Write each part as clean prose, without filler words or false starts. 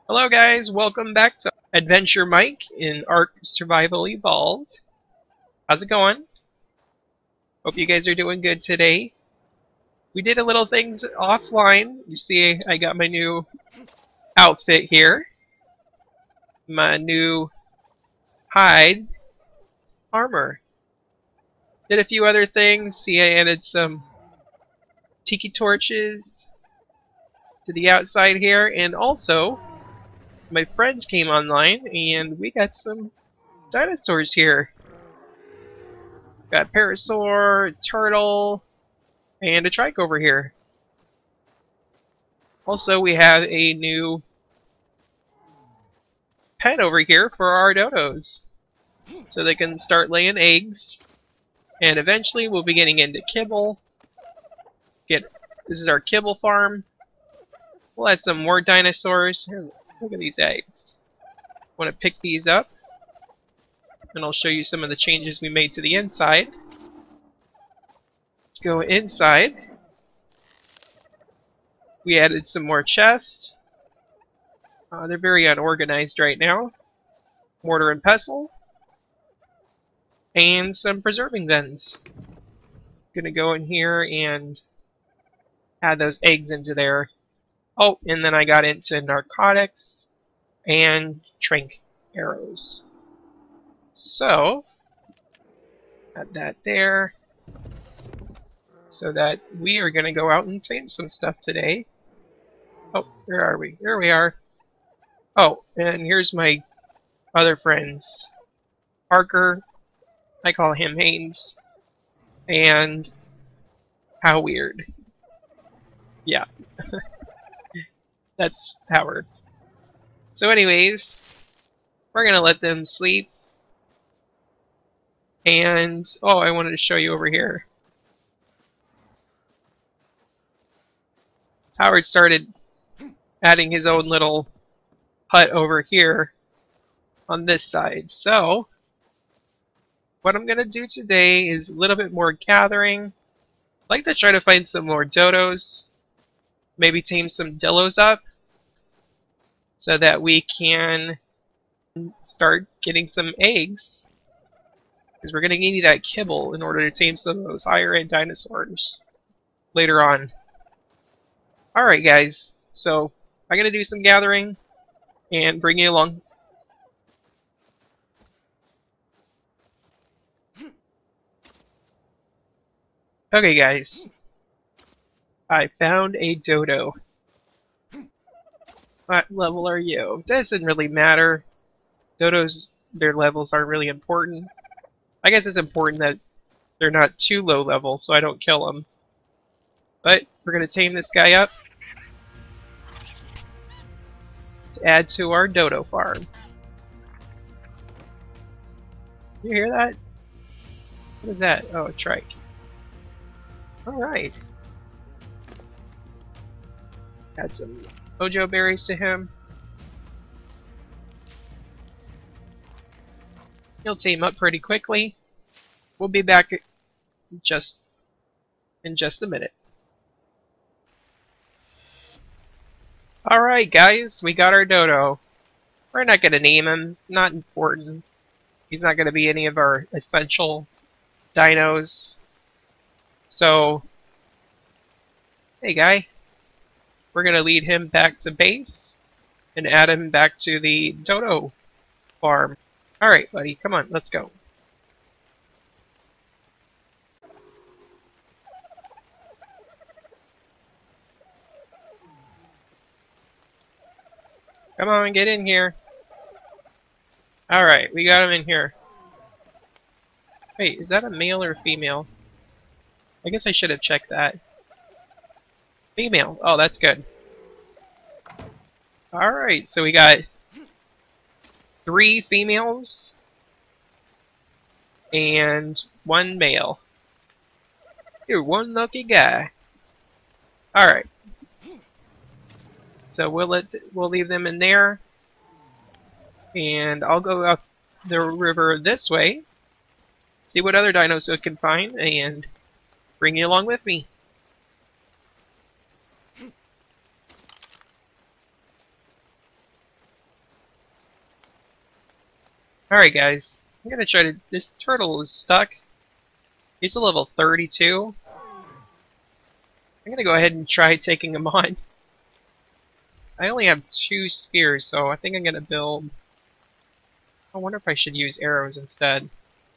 Hello guys, welcome back to AdventureMic in ARK Survival Evolved. How's it going? Hope you guys are doing good today. We did a little things offline. You see I got my new outfit here. My new hide armor. Did a few other things. See, I added some tiki torches to the outside here, and also my friends came online and we got some dinosaurs here. Got a parasaur, a turtle, and a trike over here. Also, we have a new pen over here for our dodos, so they can start laying eggs. And eventually, we'll be getting into kibble. This is our kibble farm. We'll add some more dinosaurs. Here, look at these eggs. Want to pick these up, and I'll show you some of the changes we made to the inside. Let's go inside. We added some more chests. They're very unorganized right now. Mortar and pestle. And some preserving bins. Gonna go in here and add those eggs into there. Oh, and then I got into narcotics and trank arrows. So, add that there. So that we are going to go out and tame some stuff today. Oh, where are we? There we are. Oh, and here's my other friends. Parker, I call him Haynes, and How Weird. Yeah. That's Howard. So anyways, we're gonna let them sleep. And, oh, I wanted to show you over here. Howard started adding his own little hut over here on this side. So, what I'm gonna do today is a little bit more gathering. I'd like to try to find some more dodos. Maybe tame some Dilos up, so that we can start getting some eggs, because we're going to need that kibble in order to tame some of those higher end dinosaurs later on. Alright guys, so I'm going to do some gathering and bring you along. Okay guys, I found a dodo. What level are you? Doesn't really matter. Dodos, their levels aren't really important. I guess it's important that they're not too low level, so I don't kill them. But we're going to tame this guy up to add to our dodo farm. You hear that? What is that? Oh, a trike. Alright. Add some Ojo berries to him. He'll tame up pretty quickly. We'll be back in just a minute. Alright guys, we got our dodo. We're not going to name him, not important. He's not going to be any of our essential dinos. So, hey guy, we're going to lead him back to base and add him back to the dodo farm. Alright, buddy, come on, let's go. Come on, get in here. Alright, we got him in here. Wait, is that a male or female? I guess I should have checked that. Female. Oh, that's good. Alright, so we got 3 females and 1 male. You're one lucky guy. Alright. So we'll leave them in there, and I'll go up the river this way, see what other dinos we can find, and bring you along with me. Alright guys, I'm gonna try to... This turtle is stuck. He's a level 32. I'm gonna go ahead and try taking him on. I only have 2 spears, so I think I'm gonna build... I wonder if I should use arrows instead.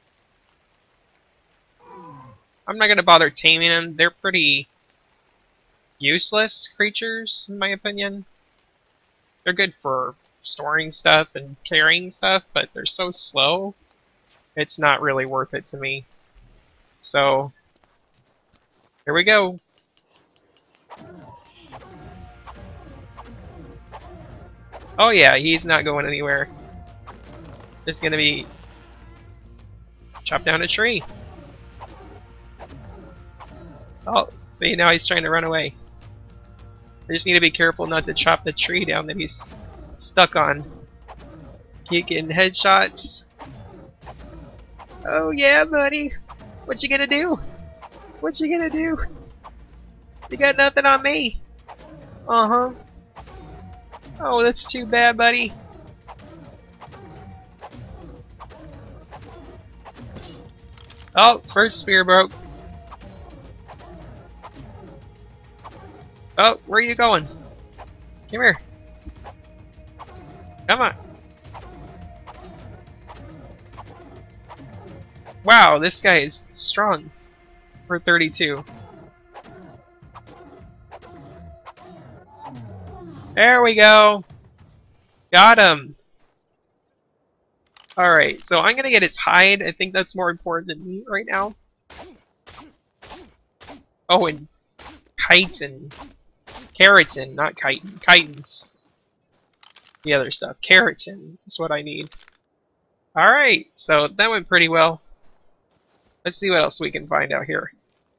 I'm not gonna bother taming them. They're pretty useless creatures, in my opinion. They're good for storing stuff and carrying stuff, but they're so slow, it's not really worth it to me. So, here we go. Oh yeah, he's not going anywhere. It's gonna be... chop down a tree. Oh, see, now he's trying to run away. I just need to be careful not to chop the tree down that he's stuck on. Keep getting headshots. Oh yeah, buddy. What you gonna do? What you gonna do? You got nothing on me. Uh-huh. Oh, that's too bad, buddy. Oh, first spear broke. Oh, where are you going? Come here. Come on. Wow, this guy is strong for 32. There we go. Got him. Alright, so I'm gonna get his hide. I think that's more important than meat right now. Oh, and chitin. Keratin, not chitin. Chitins. The other stuff. Keratin is what I need. Alright, so that went pretty well. Let's see what else we can find out here.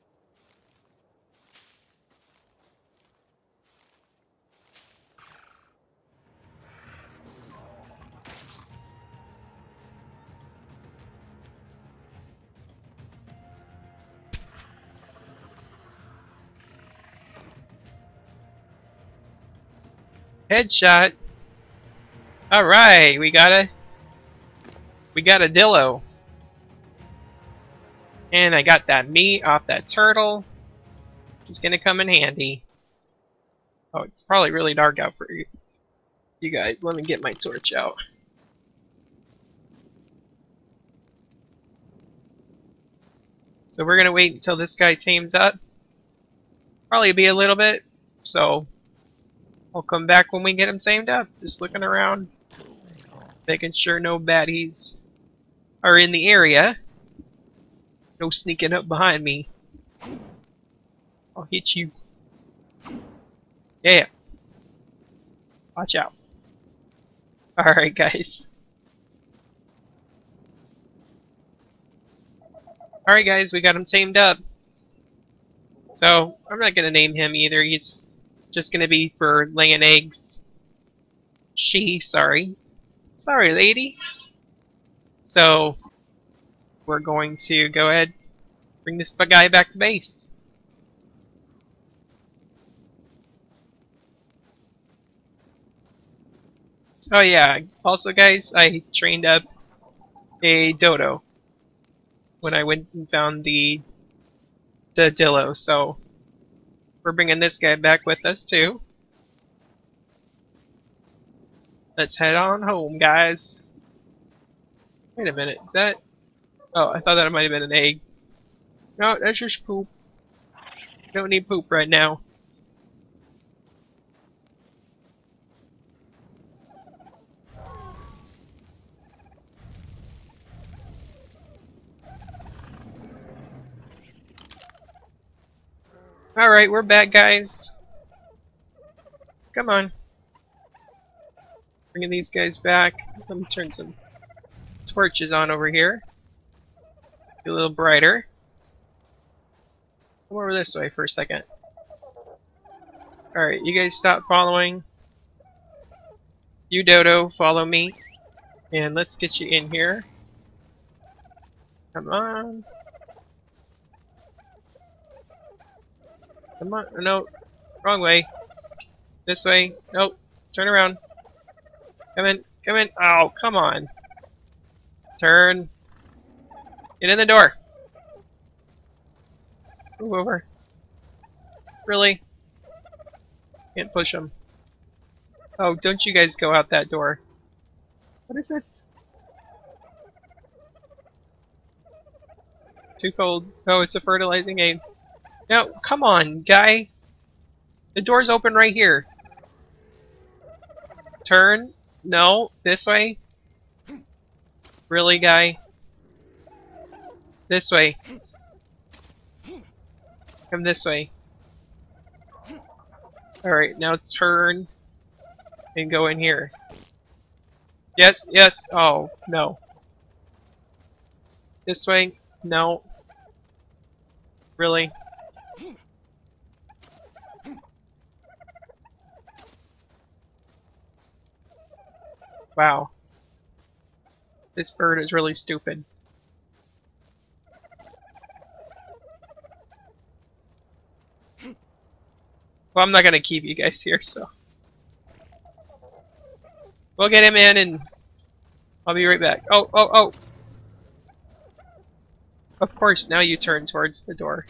Headshot. Alright, we got a Dilo. And I got that meat off that turtle. Which is gonna come in handy. Oh, it's probably really dark out for you guys. Let me get my torch out. So we're gonna wait until this guy tames up. Probably be a little bit, so I'll come back when we get him tamed up. Just looking around, making sure no baddies are in the area. No sneaking up behind me. I'll hit you. Yeah. Watch out. Alright, guys. Alright, guys, we got him tamed up. So, I'm not gonna name him either. He's just gonna be for laying eggs. Sorry. Sorry, lady. So, we're going to go ahead, bring this guy back to base. Oh yeah, also guys, I trained up a Dodo when I went and found the Dilo, so we're bringing this guy back with us too. Let's head on home, guys. Wait a minute, is that... Oh, I thought that might have been an egg. No, that's just poop. Don't need poop right now. Alright, we're back, guys. Come on. Bringing these guys back. Let me turn some torches on over here. Be a little brighter. Come over this way for a second. Alright, you guys stop following. You, Dodo, follow me. And let's get you in here. Come on. Come on. No, wrong way. This way. Nope. Turn around. Come in. Come in. Oh, come on. Turn. Get in the door. Move over. Really? Can't push him. Oh, don't you guys go out that door. What is this? Too cold. Oh, it's a fertilizing aid. No, come on, guy. The door's open right here. Turn. No, this way. Really, guy? This way. Come this way. Alright, now turn and go in here. Yes, yes. Oh, no. This way. No. Really? Wow. This bird is really stupid. Well, I'm not gonna keep you guys here, so. We'll get him in and I'll be right back. Oh, oh, oh! Of course, now you turn towards the door.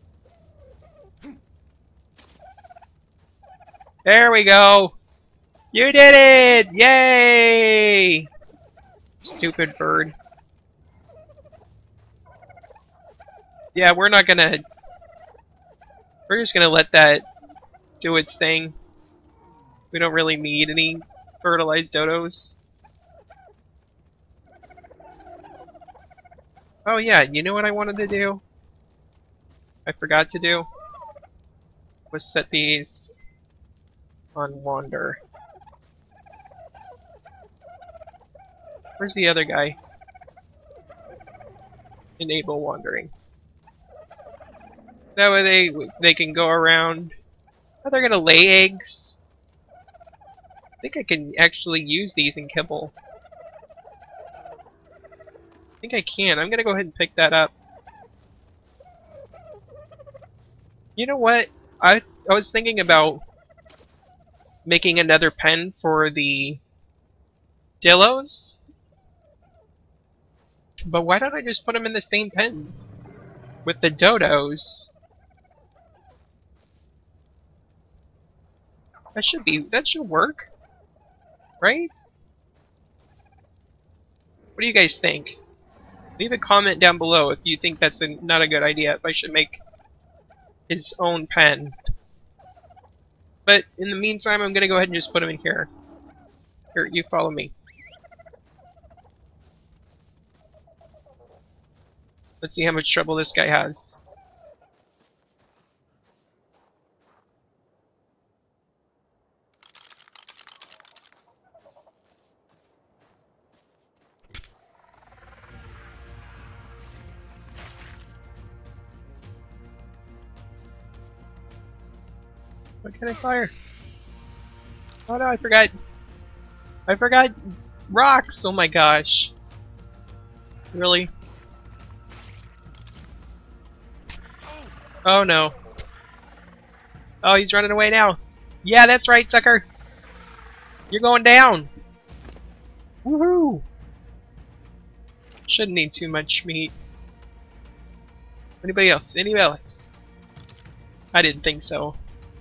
There we go! You did it! Yay! Stupid bird. Yeah, we're not gonna... We're just gonna let that do its thing. We don't really need any fertilized dodos. Oh yeah, you know what I wanted to do? I forgot to do? Was set these on wander. Where's the other guy? Enable wandering. That way they can go around. Oh, they're gonna lay eggs. I think I can actually use these in Kibble. I think I can. I'm gonna go ahead and pick that up. You know what? I was thinking about making another pen for the Dilos. But why don't I just put them in the same pen with the Dodos? That should work, right? What do you guys think? Leave a comment down below if you think that's not a good idea, if I should make his own pen. But in the meantime, I'm gonna go ahead and just put him in here. Here, you follow me. Let's see how much trouble this guy has. What can I fire? Oh no, I forgot. I forgot rocks! Oh my gosh. Really? Oh no. Oh, he's running away now. Yeah, that's right, sucker. You're going down. Woohoo! Shouldn't need too much meat. Anybody else? Anybody else? I didn't think so.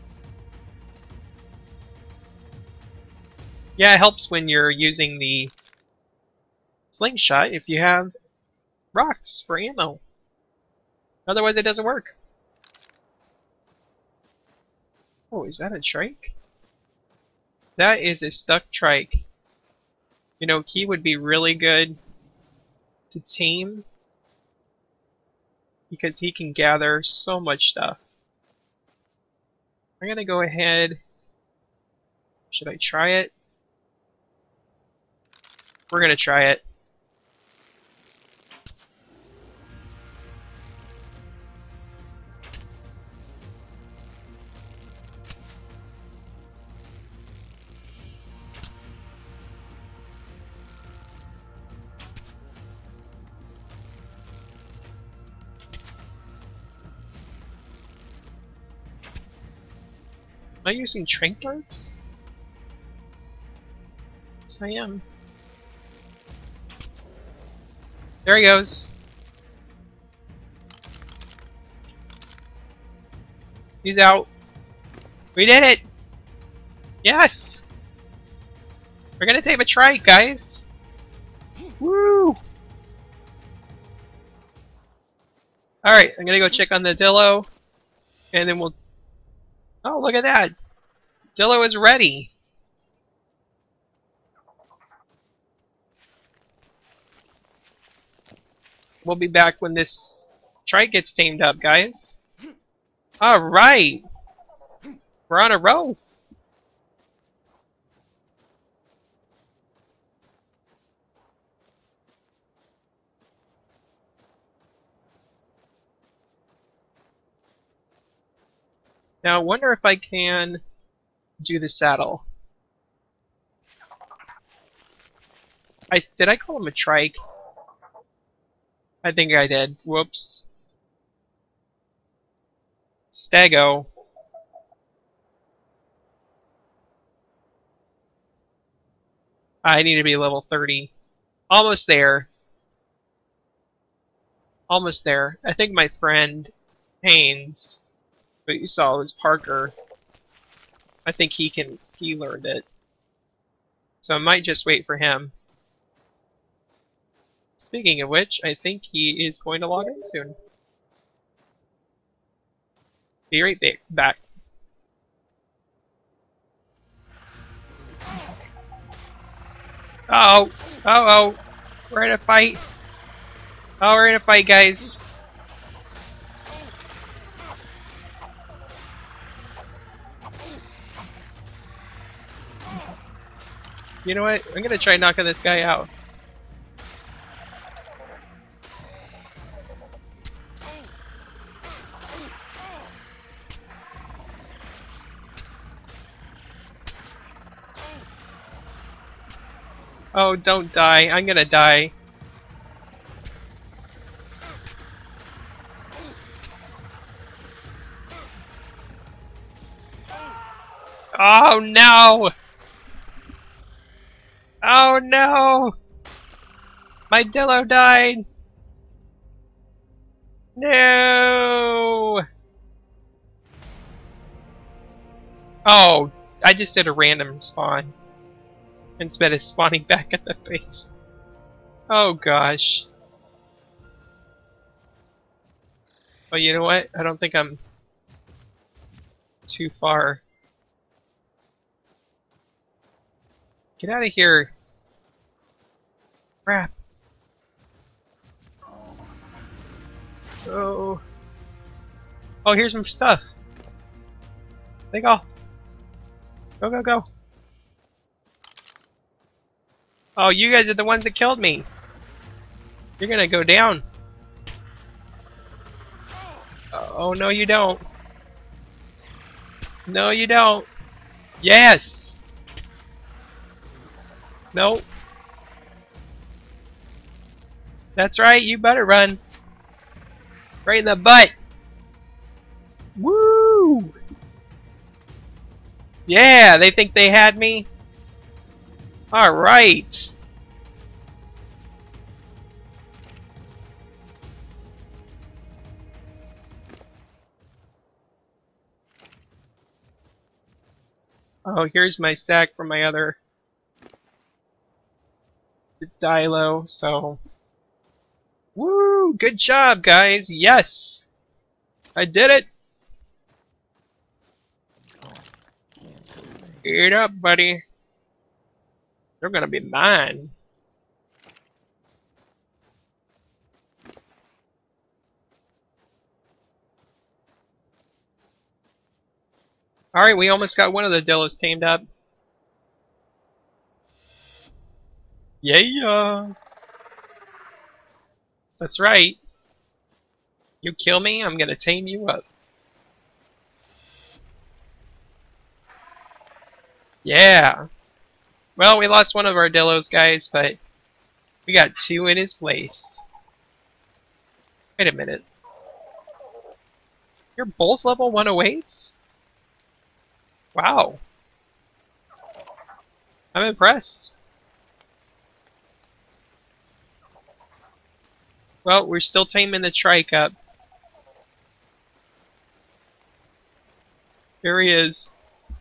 Yeah, it helps when you're using the slingshot if you have rocks for ammo. Otherwise it doesn't work. Oh, is that a trike? That is a stuck trike. You know, he would be really good to tame because he can gather so much stuff. I'm gonna go ahead. Should I try it? We're gonna try it. Am I using trank darts? Yes, I am. There he goes. He's out. We did it! Yes! We're gonna tame a trike, guys! Woo! Alright, I'm gonna go check on the Dilo, and then we'll... Oh, look at that! Dilo is ready! We'll be back when this trike gets tamed up, guys. Alright! We're on a roll! Now, I wonder if I can do the saddle. Did I call him a trike? I think I did. Whoops. Stego. I need to be level 30. Almost there. Almost there. I think my friend Haynes, but you saw was Parker. I think he learned it. So I might just wait for him. Speaking of which, I think he is going to log in soon. Be right back. Uh oh! Uh oh! We're in a fight! Oh, we're in a fight, guys! You know what? I'm gonna try knocking this guy out. Oh, don't die. I'm gonna die. Oh no! Oh no! My Dilo died! No! Oh, I just did a random spawn instead of spawning back at the base. Oh gosh. Well, you know what? I don't think I'm too far. Get out of here. Crap. Oh. Oh, here's some stuff. Take off. Go, go, go. Oh, you guys are the ones that killed me. You're gonna go down. Oh, no you don't. No you don't. Yes! Nope. That's right, you better run. Right in the butt. Woo! Yeah, they think they had me? Alright. Oh, here's my sack from my other Dilo, so... Woo! Good job, guys! Yes! I did it! Eat up, buddy. They're gonna be mine. Alright, we almost got one of the Dilos tamed up. Yeah! That's right. You kill me, I'm gonna tame you up. Yeah! Well, we lost one of our Dilos, guys, but we got two in his place. Wait a minute. You're both level 108s? Wow. I'm impressed. Well, we're still taming the tri-cup. Here he is.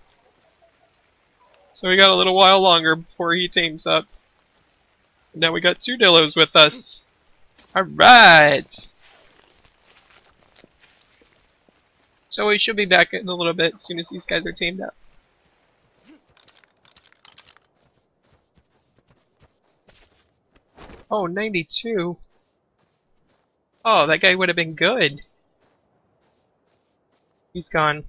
So we got a little while longer before he tames up. Now we got 2 Dilos with us. Alright! So we should be back in a little bit as soon as these guys are tamed up. Oh, 92. Oh, that guy would have been good. He's gone.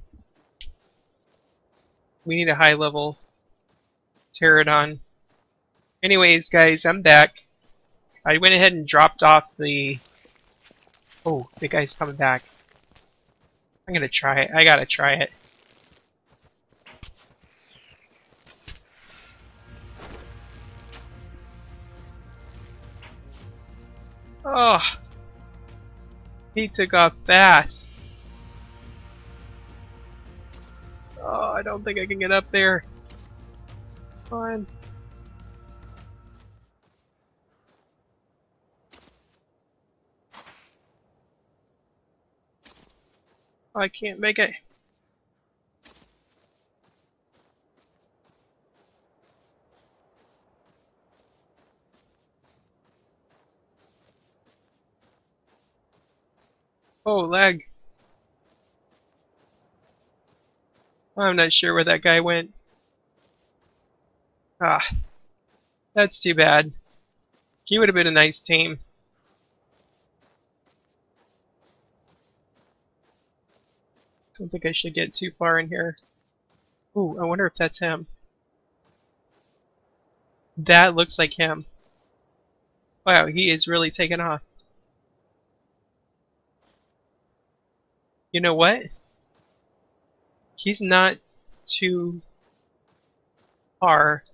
We need a high level Pteranodon. Anyways, guys, I'm back. I went ahead and dropped off the... Oh, the guy's coming back. I'm gonna try it. I gotta try it. Oh, he took off fast. Oh, I don't think I can get up there. Come on. I can't make it. Oh, lag. I'm not sure where that guy went. Ah, that's too bad. He would have been a nice tame. Don't think I should get too far in here. Ooh, I wonder if that's him. That looks like him. Wow, he is really taking off. You know what? He's not too far.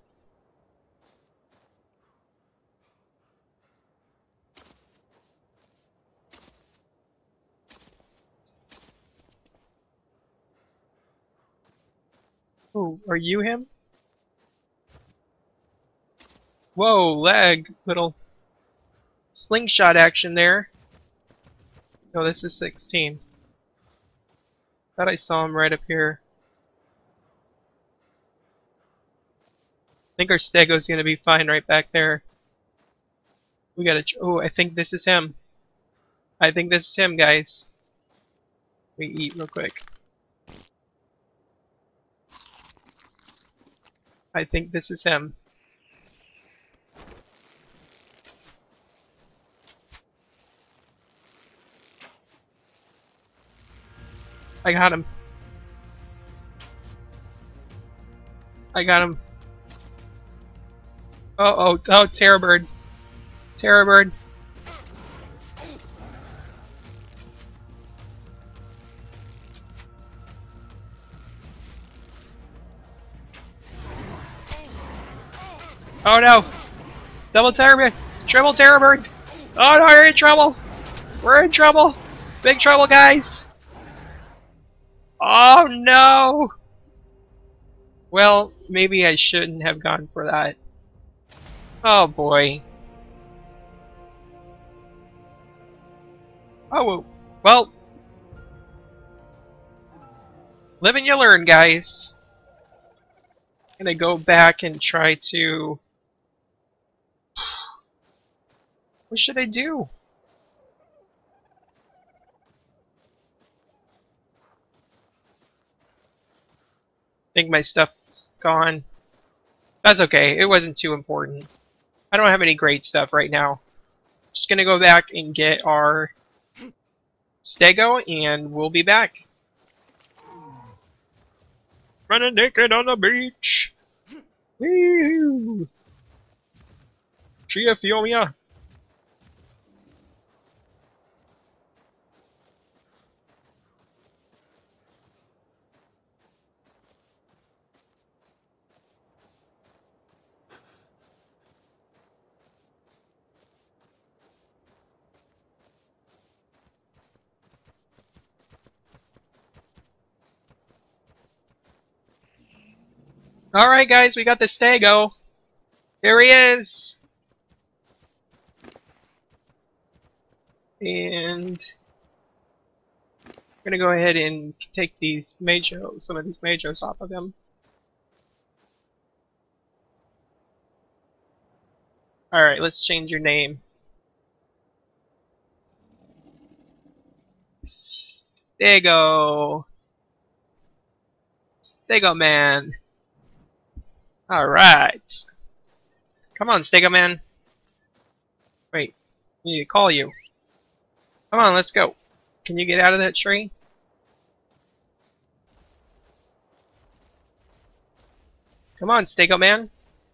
Oh, are you him? Whoa, lag. Little slingshot action there. No, this is 16. Thought I saw him right up here. I think our Stego's gonna be fine right back there. We gotta. Oh, I think this is him. I think this is him, guys. We eat real quick. I think this is him. I got him. I got him. Oh, Terror Bird. Terror Bird. Oh no! Double Terror Bird! Triple Terror Bird! Oh no, you're in trouble! We're in trouble! Big trouble, guys! Oh no! Well, maybe I shouldn't have gone for that. Oh boy. Oh, well. Live and you learn, guys. I'm gonna go back and try to... What should I do? I think my stuff's gone. That's okay, it wasn't too important. I don't have any great stuff right now. Just gonna go back and get our Stego and we'll be back. Running naked on the beach! Woo! Chiafionia! Alright guys, we got the Stego. Here he is! And we're gonna go ahead and take these majos, some of these majos off of him. Alright, let's change your name. Stego. Stego man. Alright. Come on, Stego man. Wait, I need to call you. Come on, let's go. Can you get out of that tree? Come on, Stego man.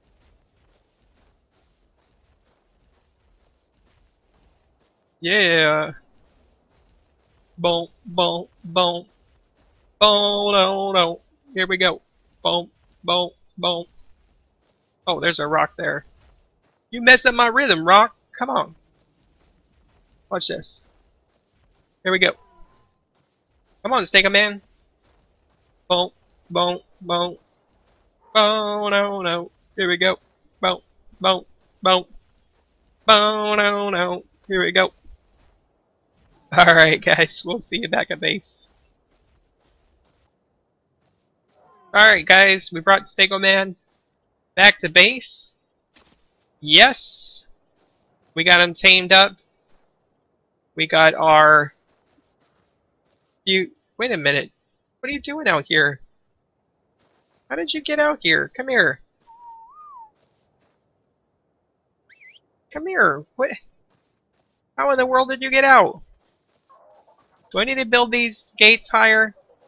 Yeah. Boom, boom, boom. Boom, no, no. Here we go. Boom, boom, boom. Oh, there's a rock there. You mess up my rhythm, rock. Come on. Watch this. Here we go. Come on, Stego man. Boom, boom, boom. Boom, no, no. Here we go. Boom, boom, boom. Boom, no, no. Here we go. Alright, guys. We'll see you back at base. Alright, guys. We brought Stego man back to base. Yes. We got him tamed up. We got our... Wait a minute. What are you doing out here? How did you get out here? Come here. Come here. What? How in the world did you get out? Do I need to build these gates higher?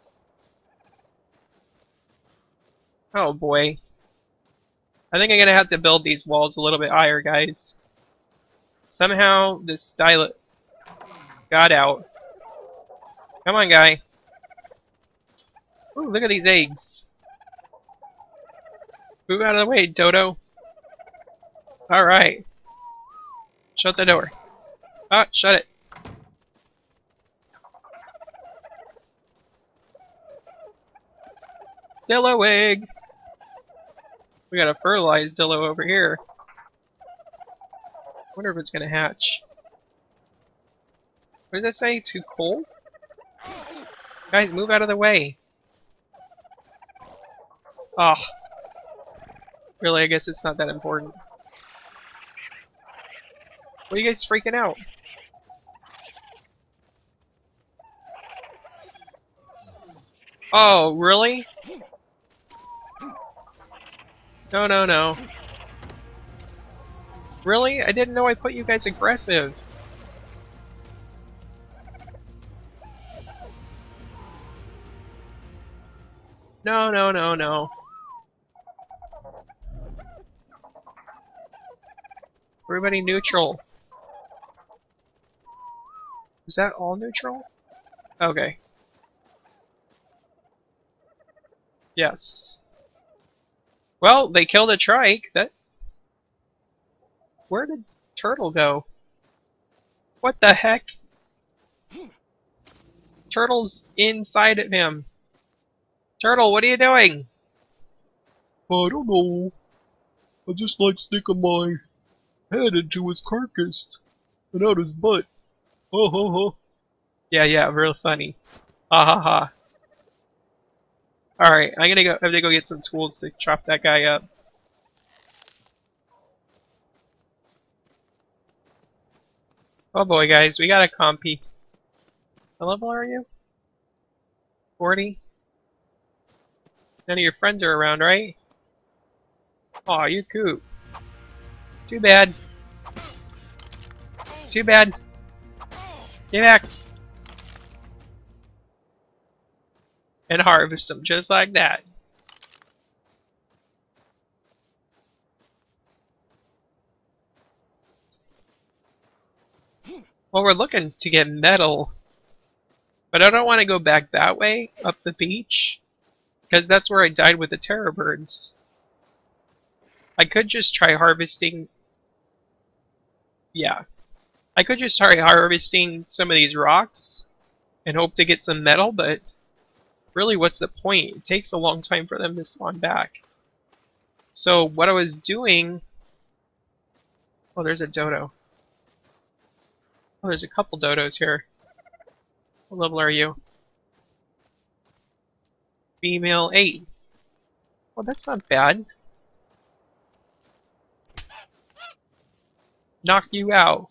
Oh boy. I think I'm gonna have to build these walls a little bit higher, guys. Somehow this Dilo got out. Come on, guy. Ooh, look at these eggs. Move out of the way, Dodo. Alright. Shut the door. Ah, shut it. Dilo egg! We got a fertilized Dilo over here. Wonder if it's gonna hatch. What did that say? Too cold? Guys, move out of the way. Oh. Really, I guess it's not that important. What are you guys freaking out? Oh, really? No, no, no. Really? I didn't know I put you guys aggressive. No, no, no, no. Everybody neutral. Is that all neutral? Okay. Yes. Well, they killed a trike. Where did Turtle go? What the heck? Turtle's inside of him. Turtle, what are you doing? I don't know. I just like sticking my head into his carcass and out his butt. Ha ha ha. Yeah, real funny. Ha ha ha. Alright, I have to go get some tools to chop that guy up. Oh boy, guys, we got a compy. What level are you? 40? None of your friends are around, right? Aw, you coop. Too bad. Too bad. Stay back. And harvest them just like that. Well, we're looking to get metal, but I don't want to go back that way, up the beach, because that's where I died with the terror birds. I could just try harvesting... Yeah. I could just try harvesting some of these rocks and hope to get some metal, but really, what's the point? It takes a long time for them to spawn back. So what I was doing... Oh, there's a Dodo. Oh, there's a couple dodos here. What level are you? Female 8. Well, that's not bad. Knock you out.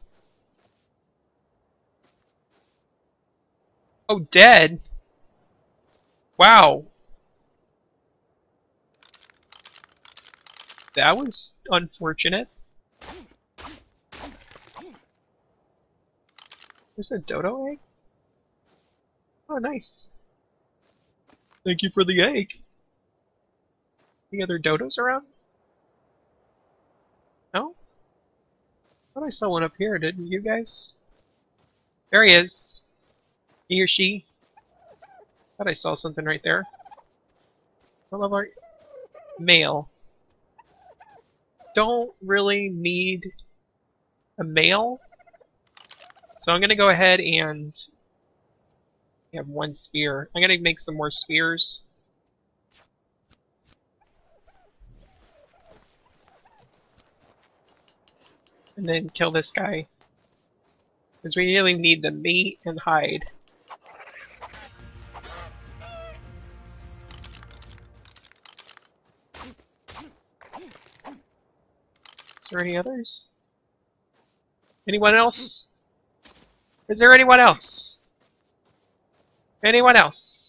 Oh, dead? Wow. That was unfortunate. There's a dodo egg? Oh, nice. Thank you for the egg. Any other dodos around? No? I thought I saw one up here, didn't you guys? There he is. He or she. Thought I saw something right there. What level are you? Male. Don't really need a male. So I'm gonna go ahead and have one spear. I'm gonna make some more spears. And then kill this guy. Because we really need the meat and hide. Is there any others? Anyone else? Is there anyone else? Anyone else?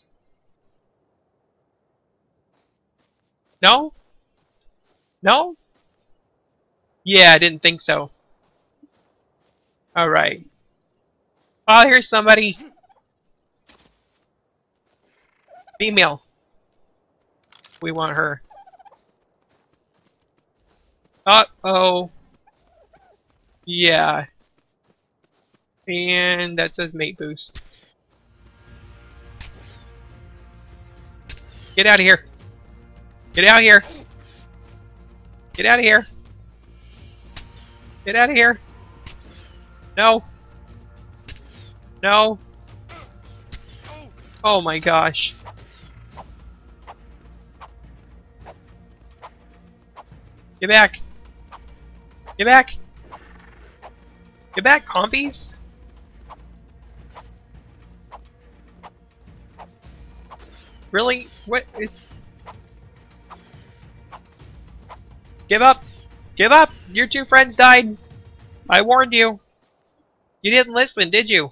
No? No? Yeah, I didn't think so. Alright. Oh, here's somebody. Female. We want her. Uh-oh. Yeah. And that says mate boost. Get out of here. Get out of here. Get out of here. Get out of here. No. No. Oh my gosh. Get back. Get back. Get back, compies. Really? What is... Give up! Give up! Your two friends died! I warned you! You didn't listen, did you?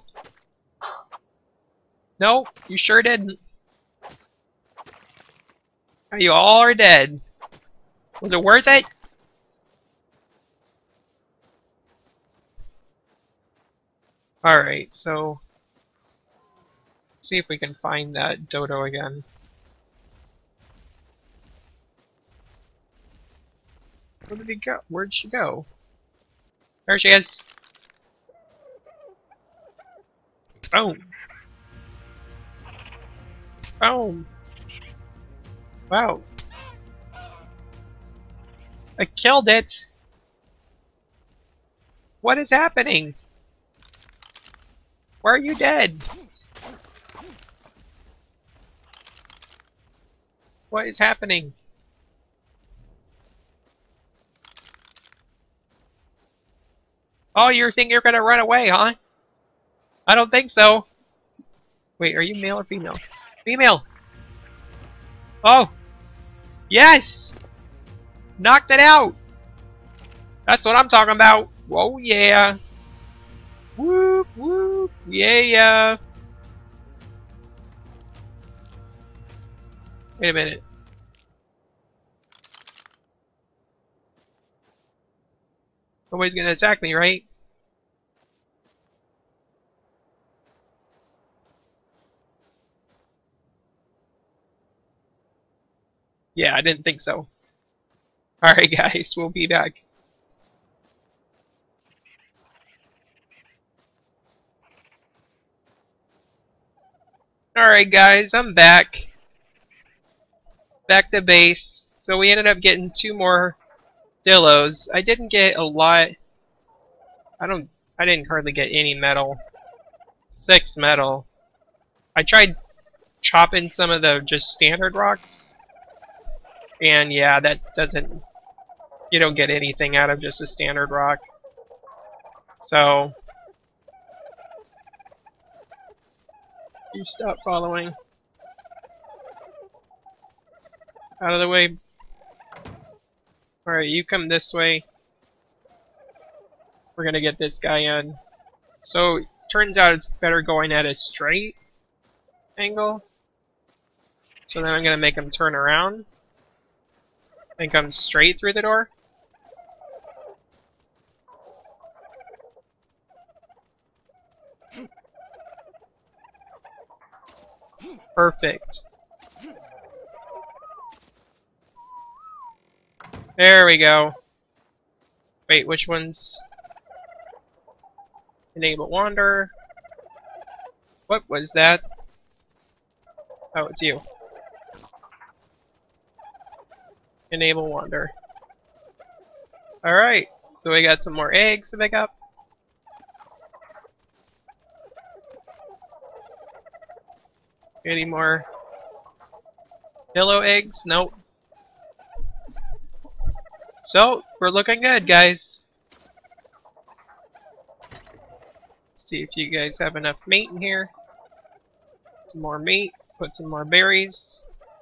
No, you sure didn't. You all are dead. Was it worth it? Alright, so... see if we can find that dodo again. Where did he go? Where'd she go? There she is! Boom! Boom! Wow! I killed it! What is happening? Why are you dead? What is happening? Oh, you think you're gonna run away, huh? I don't think so. Wait, are you male or female? Female! Oh! Yes! Knocked it out! That's what I'm talking about! Whoa, yeah! Whoop, whoop, yeah! Wait a minute. Nobody's gonna attack me, right? Yeah, I didn't think so. Alright guys, we'll be back. Alright guys, I'm back. Back to base. So we ended up getting 2 more Dilos. I didn't get a lot. I didn't hardly get any metal. 6 metal. I tried chopping some of the just standard rocks. And yeah, that doesn't... you don't get anything out of just a standard rock. So... You stop following. Out of the way. Alright, you come this way. We're gonna get this guy on. So, turns out it's better going at a straight angle. So then I'm gonna make him turn around and come straight through the door. Perfect. There we go. Wait, which one's... Enable wander. What was that? Oh, it's you. Enable wander. Alright, so we got some more eggs to pick up. Any more Dilo eggs? Nope. So, we're looking good, guys. See if you guys have enough meat in here. Some more meat. Put some more berries.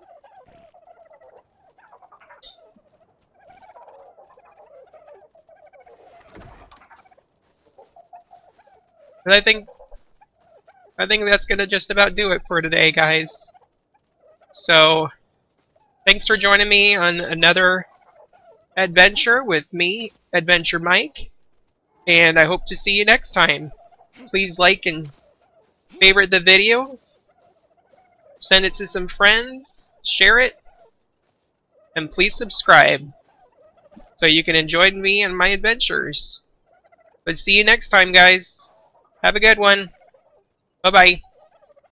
And I think that's gonna just about do it for today, guys. So, thanks for joining me on another adventure with me, AdventureMic, and I hope to see you next time. Please like and favorite the video, send it to some friends, share it, and please subscribe so you can enjoy me and my adventures. But see you next time, guys. Have a good one. Bye-bye.